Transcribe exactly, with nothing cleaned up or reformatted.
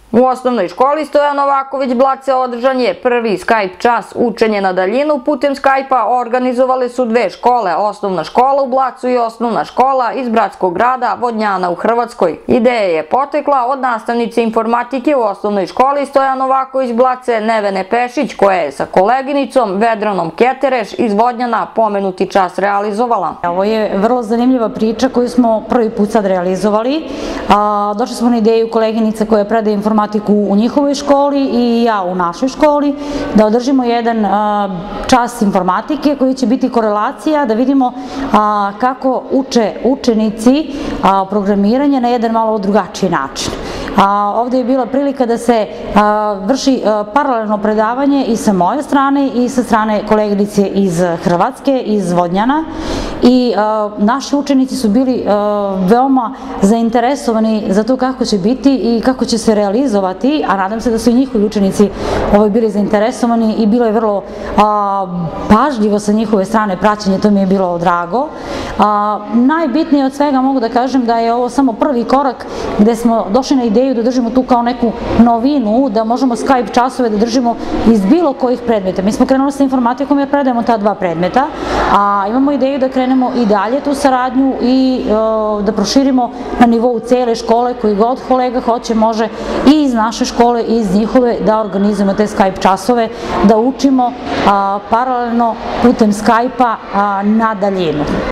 U osnovnoj školi Stojan Novaković Blace održan je prvi Skype čas učenje na daljinu. Putem Skype-a organizovale su dve škole, osnovna škola u Blacu i osnovna škola iz bratskog grada Vodnjana u Hrvatskoj. Ideja je potekla od nastavnice informatike u osnovnoj školi Stojan Novaković Blace Nevene Pešić, koja je sa koleginicom Vedranom Ketereš iz Vodnjana pomenuti čas realizovala. Ovo je vrlo zanimljiva priča koju smo prvi put sad realizovali. Došli smo na ideju koleginice koja predaje informatiku u njihovoj školi i ja u našoj školi, da održimo jedan čas informatike koji će biti korelacija, da vidimo kako uče učenici programiranje na jedan malo drugačiji način. Ovde je bila prilika da se vrši paralelno predavanje i sa moje strane i sa strane koleginice iz Hrvatske, iz Vodnjana, i naši učenici su bili veoma zainteresovani za to kako će biti i kako će se realizovati, a nadam se da su i njihovi učenici bili zainteresovani i bilo je vrlo pažljivo sa njihove strane praćenje, to mi je bilo drago. Najbitnije od svega mogu da kažem da je ovo samo prvi korak gde smo došli na ideju da držimo tu kao neku novinu, da možemo Skype časove da držimo iz bilo kojih predmeta. Mi smo krenuli sa informatikom jer predajemo ta dva predmeta, a imamo ideju da krenemo i dalje tu saradnju i da proširimo na nivou cele škole, koji god kolega hoće može i iz naše škole i iz njihove da organizujemo te Skype časove, da učimo paralelno putem Skype-a na daljinu.